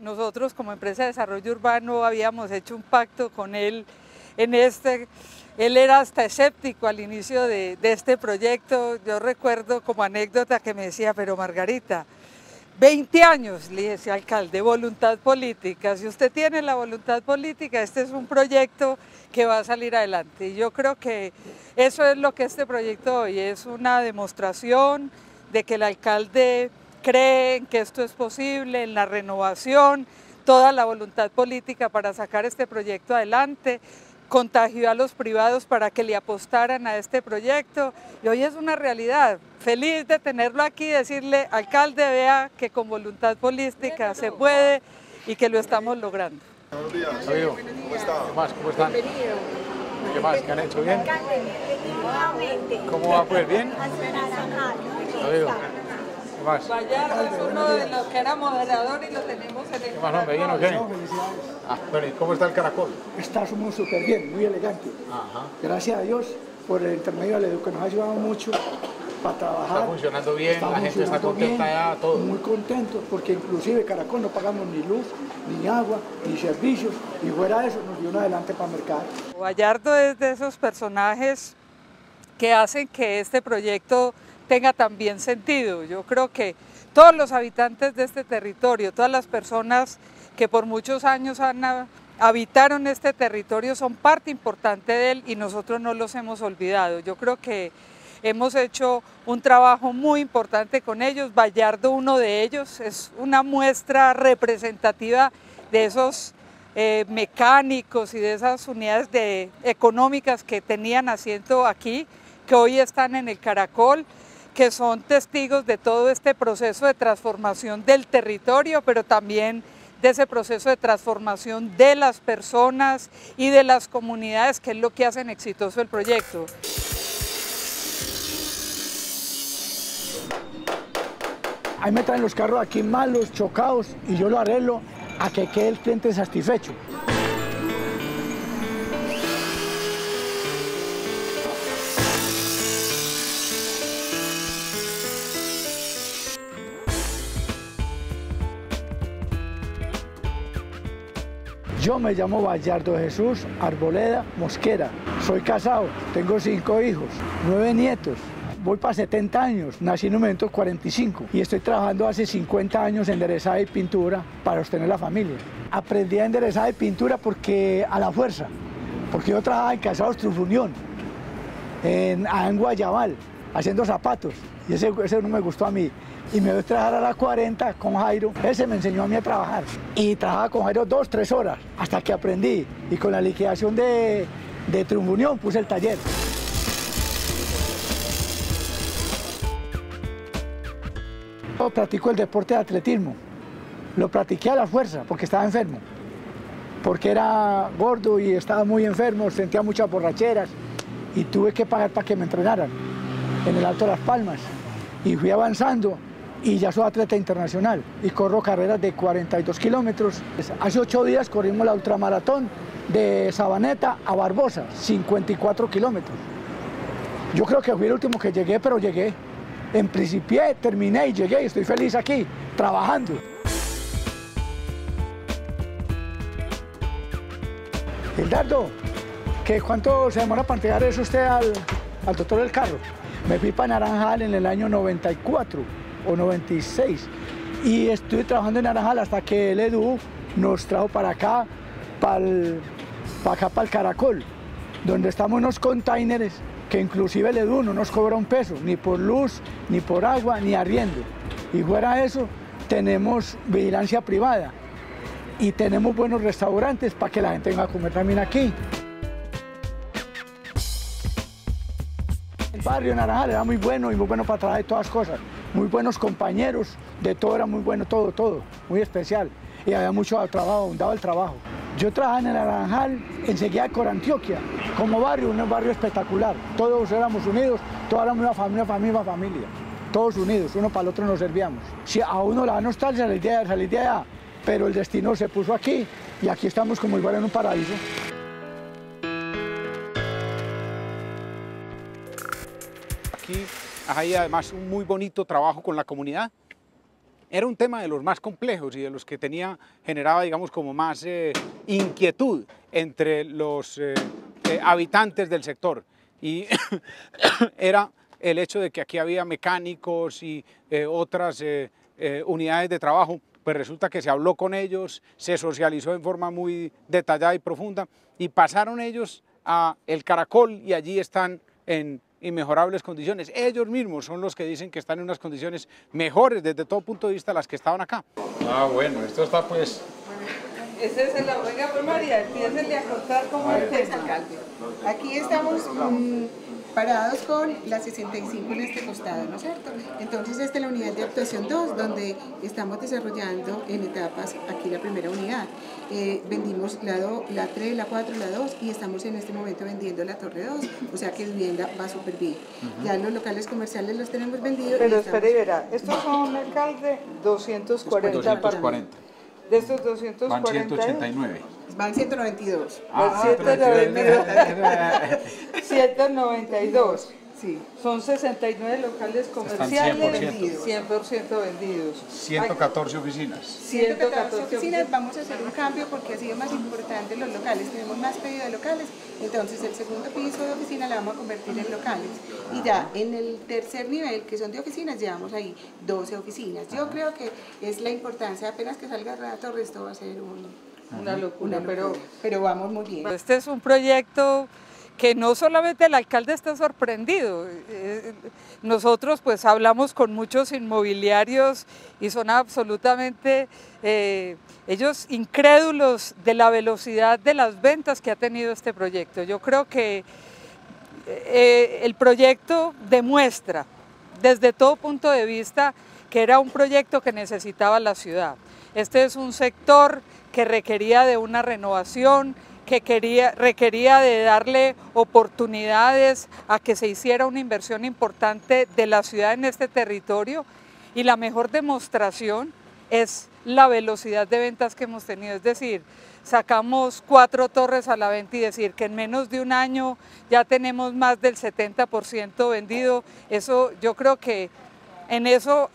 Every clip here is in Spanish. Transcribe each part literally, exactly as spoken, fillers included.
nosotros como empresa de desarrollo urbano habíamos hecho un pacto con él en este. Él era hasta escéptico al inicio de, de este proyecto. Yo recuerdo como anécdota que me decía, pero Margarita, veinte años, le dije, alcalde, voluntad política. Si usted tiene la voluntad política, este es un proyecto que va a salir adelante. Y yo creo que eso es lo que este proyecto hoy es, una demostración de que el alcalde cree en que esto es posible, en la renovación, toda la voluntad política para sacar este proyecto adelante. Contagió a los privados para que le apostaran a este proyecto y hoy es una realidad. Feliz de tenerlo aquí, decirle, alcalde, vea que con voluntad política se puede y que lo estamos logrando. Buenos días. Amigo, ¿Cómo está? ¿Qué más? ¿Cómo están? Bienvenido. ¿Qué más? ¿Qué han hecho bien? Definitivamente. ¿Cómo va pues? ¿Bien? Amigo, ¿qué más? Vallardo es uno de los que era moderador y lo tenemos en el ¿Qué más, hombre? ¿Bien o qué? Ah, bueno, ¿y cómo está el caracol? Está súper bien, muy elegante. Ajá. Gracias a Dios por el intermedio de la Edu, que nos ha ayudado mucho para trabajar. Está funcionando bien, la gente está funcionando contenta bien, ya, todo. Muy contentos, porque inclusive Caracol no pagamos ni luz, ni agua, ni servicios, y fuera de eso nos dio un adelante para mercar. Vallardo es de esos personajes que hacen que este proyecto tenga también sentido. Yo creo que todos los habitantes de este territorio, todas las personas que por muchos años han, habitaron este territorio son parte importante de él y nosotros no los hemos olvidado. Yo creo que hemos hecho un trabajo muy importante con ellos. Vallardo, uno de ellos, es una muestra representativa de esos eh, mecánicos y de esas unidades de, económicas que tenían asiento aquí, que hoy están en el Caracol, que son testigos de todo este proceso de transformación del territorio, pero también de ese proceso de transformación de las personas y de las comunidades, que es lo que hacen exitoso el proyecto. Ahí me traen los carros aquí malos, chocados, y yo lo arreglo a que quede el cliente satisfecho. Yo me llamo Vallardo Jesús Arboleda Mosquera, soy casado, tengo cinco hijos, nueve nietos, voy para setenta años, nací en mil novecientos cuarenta y cinco y estoy trabajando hace cincuenta años en enderezada y pintura para sostener la familia. Aprendí a enderezar y pintura porque a la fuerza, porque yo trabajaba en Calzados Trufunión, en, en Guayabal, haciendo zapatos, y ese, ese no me gustó a mí. Y me voy a trabajar a las cuarenta con Jairo, ese me enseñó a mí a trabajar. Y trabajaba con Jairo dos, tres horas, hasta que aprendí. Y con la liquidación de, de Trufunión puse el taller. Yo practico el deporte de atletismo. Lo practiqué a la fuerza, porque estaba enfermo. Porque era gordo y estaba muy enfermo, sentía muchas borracheras. Y tuve que pagar para que me entrenaran en el Alto de Las Palmas. Y fui avanzando. Y ya soy atleta internacional y corro carreras de cuarenta y dos kilómetros. Hace ocho días corrimos la ultramaratón de Sabaneta a Barbosa, cincuenta y cuatro kilómetros. Yo creo que fui el último que llegué, pero llegué. En principié, terminé y llegué y estoy feliz aquí, trabajando. Gildardo, ¿qué, ¿cuánto se demora para entregar eso usted al, al doctor del carro? Me fui para Naranjal en el año noventa y cuatro. O noventa y seis, y estuve trabajando en Naranjal hasta que el Edu nos trajo para acá, para, el, para acá, para el Caracol, donde estamos unos containers que inclusive el Edu no nos cobra un peso, ni por luz, ni por agua, ni arriendo. Y fuera de eso, tenemos vigilancia privada y tenemos buenos restaurantes para que la gente venga a comer también aquí. El barrio Naranjal era muy bueno y muy bueno para trabajar todas las cosas. Muy buenos compañeros, de todo era muy bueno, todo, todo, muy especial. Y había mucho trabajo, abundaba el trabajo. Yo trabajaba en el Naranjal, enseguida con Antioquia, como barrio, un barrio espectacular. Todos éramos unidos, toda la misma familia, familia, familia. Todos unidos, uno para el otro nos servíamos. Si a uno le da nostalgia salir de, salir de allá, pero el destino se puso aquí y aquí estamos como igual en un paraíso. Aquí hay además un muy bonito trabajo con la comunidad. era un tema de los más complejos y de los que tenía, generaba, digamos, como más eh, inquietud entre los eh, eh, habitantes del sector. Y era el hecho de que aquí había mecánicos y eh, otras eh, eh, unidades de trabajo. Pues resulta que se habló con ellos, se socializó en forma muy detallada y profunda y pasaron ellos a El Caracol y allí están en inmejorables condiciones. Ellos mismos son los que dicen que están en unas condiciones mejores desde todo punto de vista las que estaban acá. Ah, bueno, esto está pues... Ese es el venga, pues María, empiécenle a contar cómo es el alcalde. Aquí estamos mmm, parados con la sesenta y cinco en este costado, ¿no es cierto? Entonces esta es la unidad de actuación dos, donde estamos desarrollando en etapas aquí la primera unidad. Eh, vendimos la, do, la tres, la cuatro, la dos y estamos en este momento vendiendo la torre dos, o sea que vivienda va súper bien. Uh-huh. Ya los locales comerciales los tenemos vendidos. Pero espere y verá, estos son, alcalde, doscientos cuarenta. doscientos cuarenta. De estos doscientos cuarenta. Van ciento ochenta y nueve. Van ciento noventa y dos. Ah, ciento noventa y dos. ciento noventa y dos. Sí. Son sesenta y nueve locales comerciales, cien por ciento vendidos. ciento catorce oficinas. ciento catorce oficinas, vamos a hacer un cambio porque ha sido más importante los locales, tenemos más pedido de locales, entonces el segundo piso de oficina la vamos a convertir en locales. Y ya en el tercer nivel, que son de oficinas, llevamos ahí doce oficinas. Yo creo que es la importancia, apenas que salga la torre, esto va a ser un, una locura, una locura pero, pero vamos muy bien. Este es un proyecto que no solamente el alcalde está sorprendido, nosotros pues hablamos con muchos inmobiliarios y son absolutamente eh, ellos incrédulos de la velocidad de las ventas que ha tenido este proyecto. Yo creo que eh, el proyecto demuestra desde todo punto de vista que era un proyecto que necesitaba la ciudad. Este es un sector que requería de una renovación, que quería, requería de darle oportunidades a que se hiciera una inversión importante de la ciudad en este territorio y la mejor demostración es la velocidad de ventas que hemos tenido, es decir, sacamos cuatro torres a la venta y decir que en menos de un año ya tenemos más del setenta por ciento vendido, eso yo creo que en eso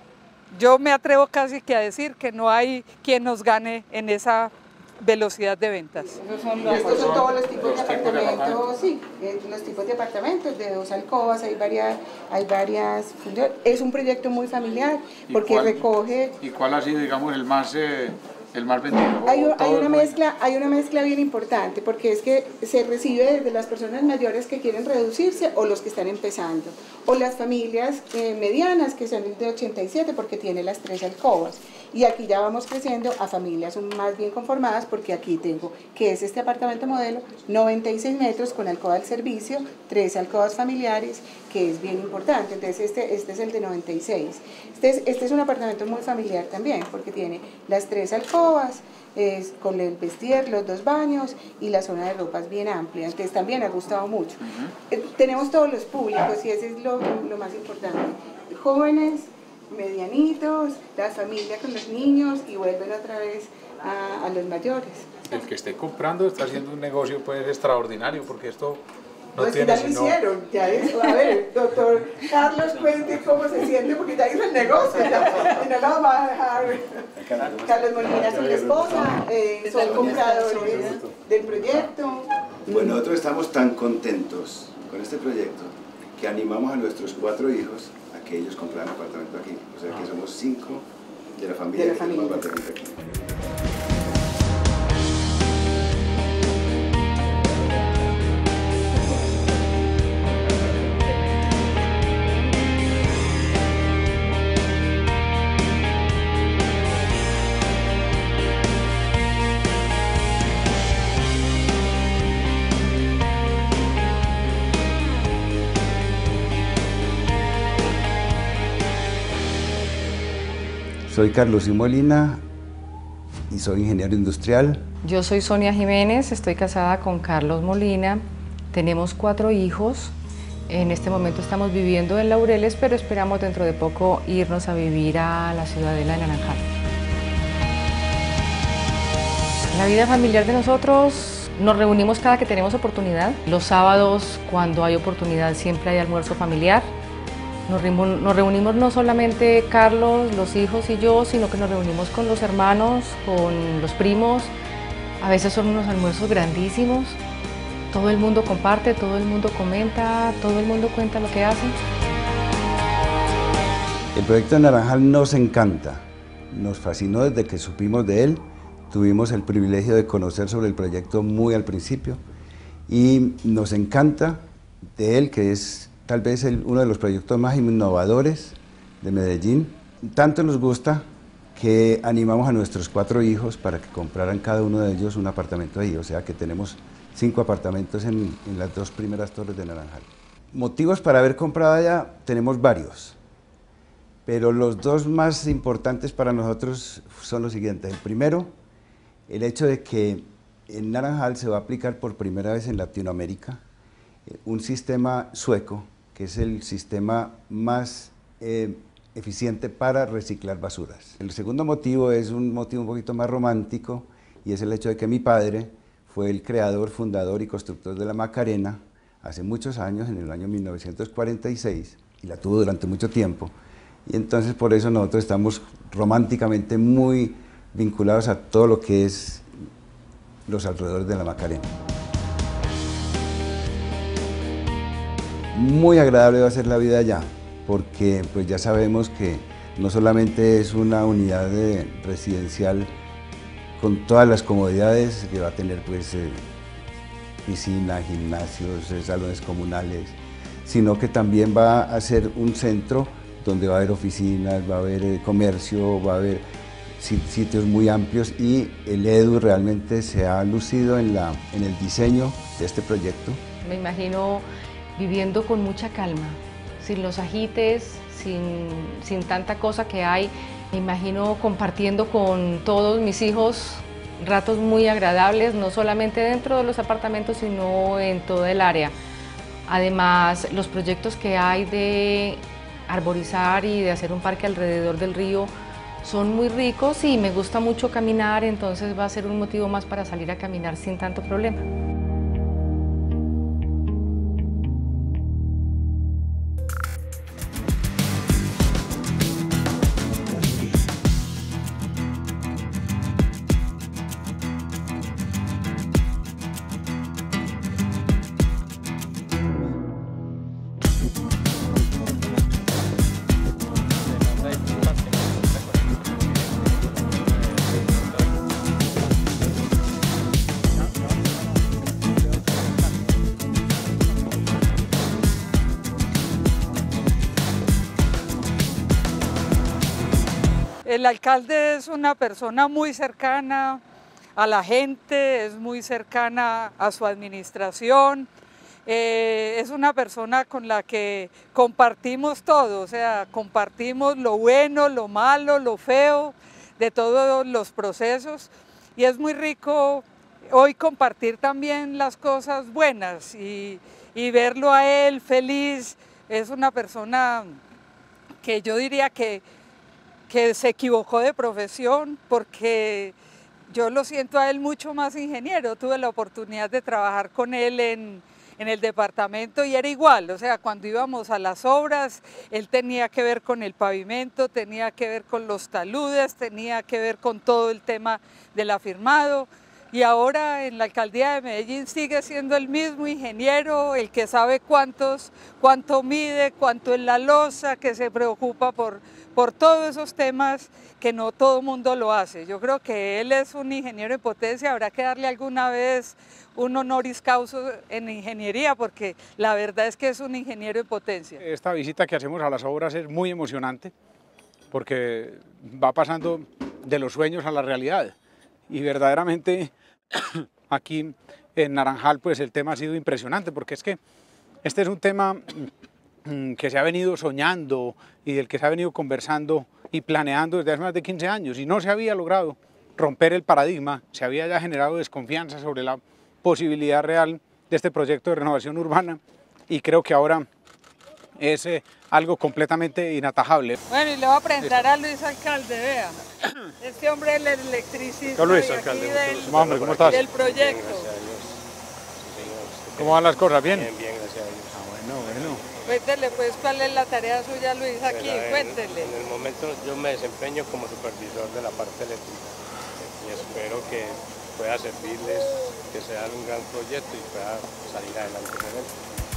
yo me atrevo casi que a decir que no hay quien nos gane en esa velocidad de ventas. Son Estos son todos los tipos de apartamentos, sí, los tipos de apartamentos, de dos alcobas, hay varias, hay varias funciones. Es un proyecto muy familiar porque cuál, recoge... ¿Y cuál ha sido, digamos, el más, eh, el más vendido? Hay, hay, una mezcla, hay una mezcla bien importante porque es que se recibe desde las personas mayores que quieren reducirse o los que están empezando, o las familias eh, medianas que son de ochenta y siete porque tiene las tres alcobas. Y aquí ya vamos creciendo a familias más bien conformadas porque aquí tengo, que es este apartamento modelo, noventa y seis metros con alcoba del servicio, tres alcobas familiares, que es bien importante. Entonces este, este es el de noventa y seis. Este es, este es un apartamento muy familiar también porque tiene las tres alcobas, es, con el vestir, los dos baños y la zona de ropas bien amplia. Entonces también ha gustado mucho. Uh-huh. eh, tenemos todos los públicos y ese es lo, lo más importante. Jóvenes, medianitos, la familia con los niños y vuelven otra vez a, a los mayores. El que esté comprando está haciendo un negocio pues extraordinario porque esto no pues tiene ya lo sino... hicieron, ya eso, a ver, doctor Carlos cuente cómo se siente porque ya hizo el negocio, ya, y no lo vamos a dejar. Carlos Molina, su esposa, eh, son compradores del proyecto. Bueno, nosotros estamos tan contentos con este proyecto que animamos a nuestros cuatro hijos a que ellos compraran apartamento aquí. O sea que somos cinco de la familia, de la que familia. tenemos apartamento aquí. Soy Carlos Molina y soy ingeniero industrial. Yo soy Sonia Jiménez, estoy casada con Carlos Molina, tenemos cuatro hijos, en este momento estamos viviendo en Laureles, pero esperamos dentro de poco irnos a vivir a la ciudadela de Naranjal. La vida familiar de nosotros, nos reunimos cada que tenemos oportunidad. Los sábados, cuando hay oportunidad, siempre hay almuerzo familiar. Nos reunimos, nos reunimos no solamente Carlos, los hijos y yo, sino que nos reunimos con los hermanos, con los primos. A veces son unos almuerzos grandísimos. Todo el mundo comparte, todo el mundo comenta, todo el mundo cuenta lo que hace. El proyecto de Naranjal nos encanta, nos fascinó desde que supimos de él. Tuvimos el privilegio de conocer sobre el proyecto muy al principio y nos encanta de él, que es tal vez el, uno de los proyectos más innovadores de Medellín. Tanto nos gusta que animamos a nuestros cuatro hijos para que compraran cada uno de ellos un apartamento ahí, o sea que tenemos cinco apartamentos en, en las dos primeras torres de Naranjal. Motivos para haber comprado allá tenemos varios, pero los dos más importantes para nosotros son los siguientes. El primero, el hecho de que en Naranjal se va a aplicar por primera vez en Latinoamérica eh, un sistema sueco, que es el sistema más eh, eficiente para reciclar basuras. El segundo motivo es un motivo un poquito más romántico, y es el hecho de que mi padre fue el creador, fundador y constructor de la Macarena hace muchos años, en el año mil novecientos cuarenta y seis, y la tuvo durante mucho tiempo, y entonces por eso nosotros estamos románticamente muy vinculados a todo lo que es los alrededores de la Macarena. Muy agradable va a ser la vida allá, porque pues ya sabemos que no solamente es una unidad de residencial con todas las comodidades que va a tener, pues eh, piscina, gimnasios, eh, salones comunales, sino que también va a ser un centro donde va a haber oficinas, va a haber eh, comercio, va a haber sitios muy amplios, y el EDU realmente se ha lucido en, la, en el diseño de este proyecto. Me imagino viviendo con mucha calma, sin los agites, sin, sin tanta cosa que hay. Me imagino compartiendo con todos mis hijos ratos muy agradables, no solamente dentro de los apartamentos, sino en toda el área. Además, los proyectos que hay de arborizar y de hacer un parque alrededor del río son muy ricos y me gusta mucho caminar, entonces va a ser un motivo más para salir a caminar sin tanto problema. El alcalde es una persona muy cercana a la gente, es muy cercana a su administración, eh, es una persona con la que compartimos todo, o sea, compartimos lo bueno, lo malo, lo feo de todos los procesos, y es muy rico hoy compartir también las cosas buenas y, y verlo a él feliz. Es una persona que yo diría que que se equivocó de profesión, porque yo lo siento a él mucho más ingeniero. Tuve la oportunidad de trabajar con él en, en el departamento y era igual, o sea, cuando íbamos a las obras, él tenía que ver con el pavimento, tenía que ver con los taludes, tenía que ver con todo el tema del afirmado. Y ahora en la alcaldía de Medellín sigue siendo el mismo ingeniero, el que sabe cuántos, cuánto mide, cuánto es la losa, que se preocupa por, por todos esos temas que no todo el mundo lo hace. Yo creo que él es un ingeniero en potencia, habrá que darle alguna vez un honoris causa en ingeniería, porque la verdad es que es un ingeniero en potencia. Esta visita que hacemos a las obras es muy emocionante, porque va pasando de los sueños a la realidad. Y verdaderamente aquí en Naranjal pues el tema ha sido impresionante, porque es que este es un tema que se ha venido soñando y del que se ha venido conversando y planeando desde hace más de quince años, y no se había logrado romper el paradigma, se había ya generado desconfianza sobre la posibilidad real de este proyecto de renovación urbana, y creo que ahora es eh, algo completamente inatajable. Bueno, y le voy a presentar a Luis Alcalde, vea. Este hombre es el electricista Don Luis, de alcalde, del, hombre, ¿cómo estás? del proyecto. ¿Cómo van las cosas? ¿Bien? Bien, bien, gracias a Dios. Ah, bueno, bueno. Cuéntele pues cuál es la tarea suya, Luis, aquí, Bueno, en, cuéntele. En el momento yo me desempeño como supervisor de la parte eléctrica y espero que pueda servirles, que sea un gran proyecto y pueda salir adelante con él.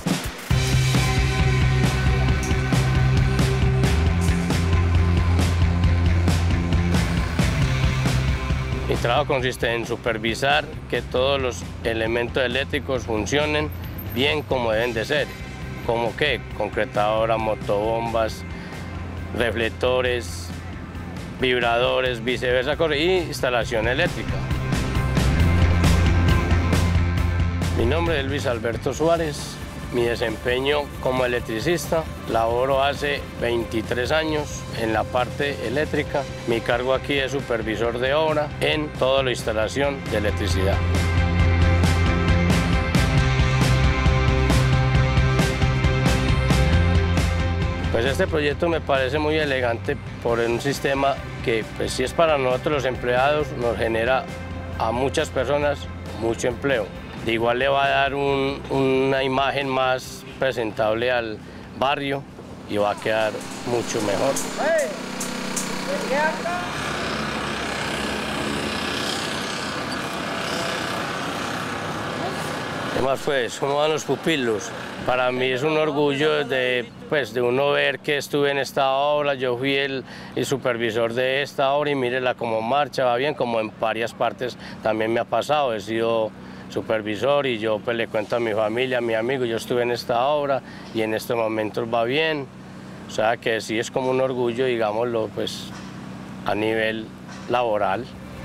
Mi trabajo consiste en supervisar que todos los elementos eléctricos funcionen bien como deben de ser, como que concretadora, motobombas, reflectores, vibradores, viceversa, y instalación eléctrica. Mi nombre es Luis Alberto Suárez. Mi desempeño como electricista, laboro hace veintitrés años en la parte eléctrica. Mi cargo aquí es supervisor de obra en toda la instalación de electricidad. Pues este proyecto me parece muy elegante por un sistema que, pues, si es para nosotros los empleados, nos genera a muchas personas mucho empleo. De igual le va a dar un, una imagen más presentable al barrio y va a quedar mucho mejor. ¿Qué más fue? ¿Cómo van los pupilos? Para mí es un orgullo de, pues, de uno ver que estuve en esta obra. Yo fui el, el supervisor de esta obra y mírela cómo marcha, va bien, como en varias partes también me ha pasado. He sido supervisor y yo pues le cuento a mi familia, a mi amigo, yo estuve en esta obra y en estos momentos va bien. O sea que sí es como un orgullo, digámoslo, pues a nivel laboral.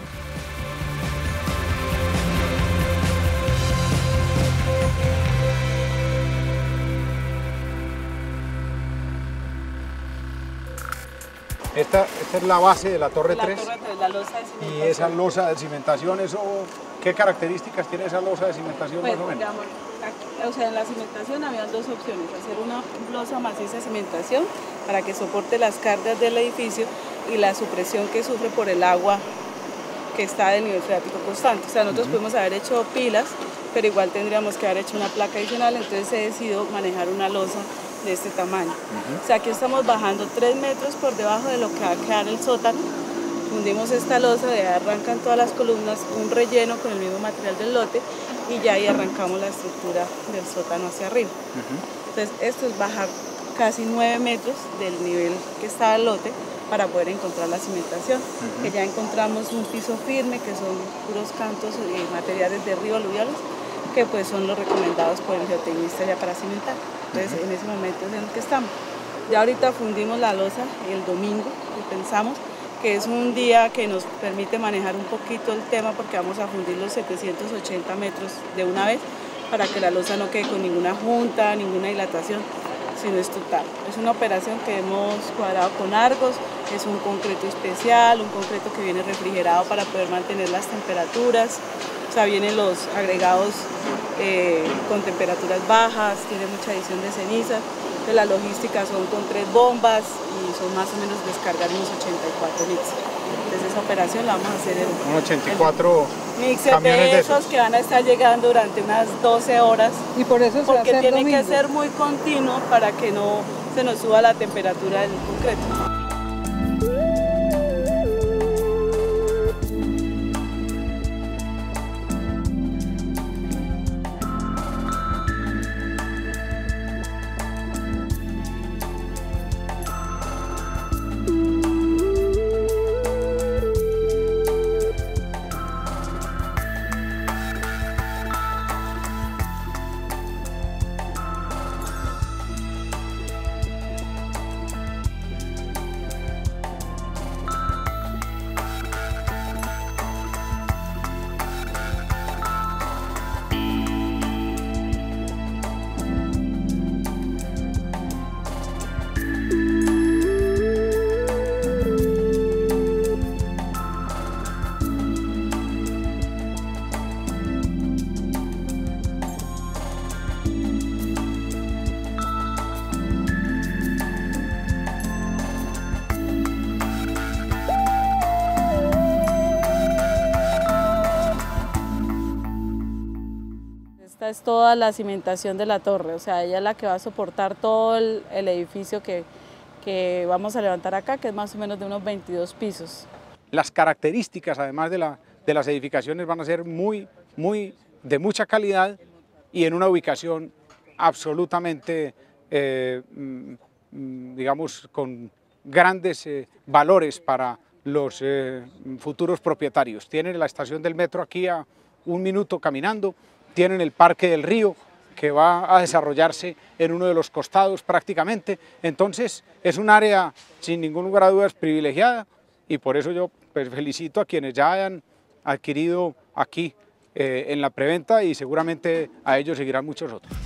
Esta, esta es la base de la Torre La tres. torre tres, la losa de cimentación. Y esa losa de cimentación, eso, ¿qué características tiene esa losa de cimentación Pues, más o menos? digamos, aquí, o sea, en la cimentación había dos opciones, hacer una losa maciza de cimentación para que soporte las cargas del edificio y la supresión que sufre por el agua que está del nivel freático constante. O sea, nosotros uh-huh. pudimos haber hecho pilas, pero igual tendríamos que haber hecho una placa adicional, entonces se decidió manejar una losa de este tamaño. Uh-huh. O sea, aquí estamos bajando tres metros por debajo de lo que va a quedar el sótano. Fundimos esta losa, de ahí arrancan todas las columnas, un relleno con el mismo material del lote y ya ahí arrancamos la estructura del sótano hacia arriba. Uh-huh. Entonces, esto es bajar casi nueve metros del nivel que está el lote para poder encontrar la cimentación. Uh-huh. Que ya encontramos un piso firme, que son puros cantos y materiales de río aluviales, que pues son los recomendados por el geotecnista ya para cimentar. Entonces, uh-huh. en ese momento es en el que estamos. Ya ahorita fundimos la losa el domingo y pensamos que es un día que nos permite manejar un poquito el tema porque vamos a fundir los setecientos ochenta metros de una vez para que la losa no quede con ninguna junta, ninguna dilatación, sino es total. Es una operación que hemos cuadrado con Argos, es un concreto especial, un concreto que viene refrigerado para poder mantener las temperaturas. O sea, vienen los agregados eh, con temperaturas bajas, tiene mucha adición de cenizas. De la logística son con tres bombas y son más o menos descargar unos ochenta y cuatro mixers. Entonces esa operación la vamos a hacer en... Un ochenta y cuatro mixers de esos que van a estar llegando durante unas doce horas. Y por eso se Porque va a hacer tiene domingo. que ser muy continuo para que no se nos suba la temperatura del concreto. Esta es toda la cimentación de la torre, o sea, ella es la que va a soportar todo el, el edificio que, que vamos a levantar acá, que es más o menos de unos veintidós pisos. Las características, además de, la, de las edificaciones, van a ser muy, muy de mucha calidad y en una ubicación absolutamente, eh, digamos, con grandes eh, valores para los eh, futuros propietarios. Tienen la estación del metro aquí a un minuto caminando, tienen el Parque del Río, que va a desarrollarse en uno de los costados prácticamente. Entonces es un área sin ningún lugar a dudas privilegiada y por eso yo pues, felicito a quienes ya hayan adquirido aquí eh, en la preventa y seguramente a ellos seguirán muchos otros.